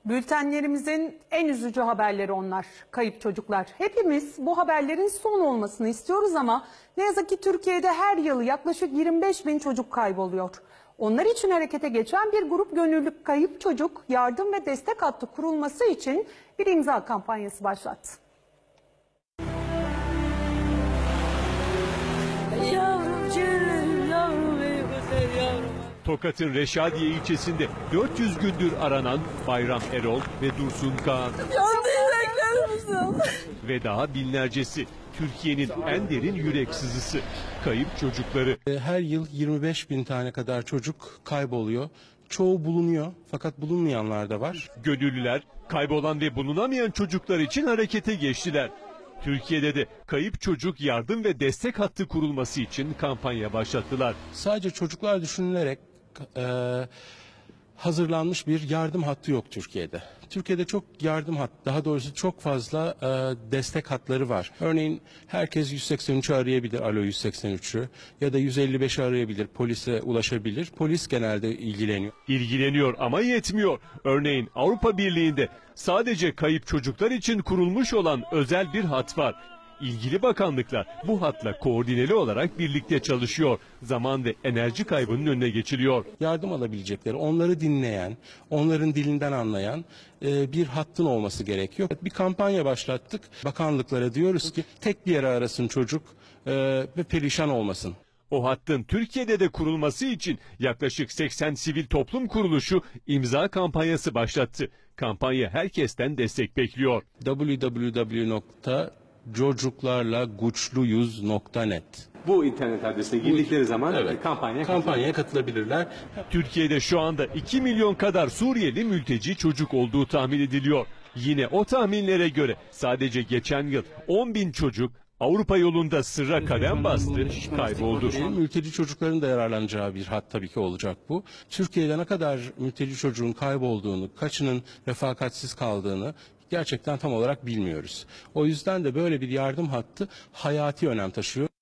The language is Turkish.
Bültenlerimizin en üzücü haberleri onlar, kayıp çocuklar. Hepimiz bu haberlerin son olmasını istiyoruz ama ne yazık ki Türkiye'de her yıl yaklaşık 25 bin çocuk kayboluyor. Onlar için harekete geçen bir grup gönüllü kayıp çocuk yardım ve destek hattı kurulması için bir imza kampanyası başlattı. Tokat'ın Reşadiye ilçesinde 400 gündür aranan Bayram Erol ve Dursun Kağan. Ve daha binlercesi Türkiye'nin en derin yürek sızısı, kayıp çocukları. Her yıl 25 bin tane kadar çocuk kayboluyor. Çoğu bulunuyor fakat bulunmayanlar da var. Gönüllüler kaybolan ve bulunamayan çocuklar için harekete geçtiler. Türkiye'de de kayıp çocuk yardım ve destek hattı kurulması için kampanya başlattılar. Sadece çocuklar düşünülerek hazırlanmış bir yardım hattı yok Türkiye'de. Türkiye'de çok yardım hattı, daha doğrusu çok fazla destek hatları var. Örneğin herkes 183'ü arayabilir, Alo 183'ü ya da 155'i arayabilir, polise ulaşabilir. Polis genelde ilgileniyor. İlgileniyor ama yetmiyor. Örneğin Avrupa Birliği'nde sadece kayıp çocuklar için kurulmuş olan özel bir hat var. İlgili bakanlıklar bu hatla koordineli olarak birlikte çalışıyor. Zaman ve enerji kaybının önüne geçiliyor. Yardım alabilecekleri, onları dinleyen, onların dilinden anlayan bir hattın olması gerekiyor. Bir kampanya başlattık. Bakanlıklara diyoruz ki tek bir yere arasın çocuk ve perişan olmasın. O hattın Türkiye'de de kurulması için yaklaşık 80 sivil toplum kuruluşu imza kampanyası başlattı. Kampanya herkesten destek bekliyor. www.cocuklarlaguçluyuz.net Bu internet adresine girdikleri zaman kampanyaya katılabilirler. Türkiye'de şu anda 2 milyon kadar Suriyeli mülteci çocuk olduğu tahmin ediliyor. Yine o tahminlere göre sadece geçen yıl 10 bin çocuk Avrupa yolunda sırra kadem bastı, kayboldu. Mülteci çocukların da yararlanacağı bir hat tabii ki olacak bu. Türkiye'de ne kadar mülteci çocuğun kaybolduğunu, kaçının refakatsiz kaldığını gerçekten tam olarak bilmiyoruz. O yüzden de böyle bir yardım hattı hayati önem taşıyor.